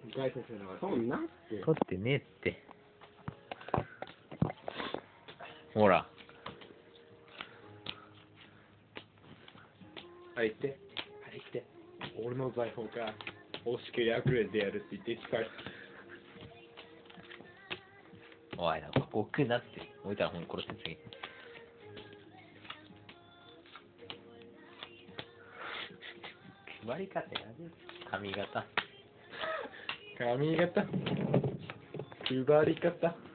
外先生のがそうになって。 取ってねえって。ほら。 あれ言って。あれ言って。俺の財宝が惜しく破れてやるって言ってきた。 おい、なんか置くなって。置いたらほんと殺して次。配り方やで。髪型。 髪型。配り方。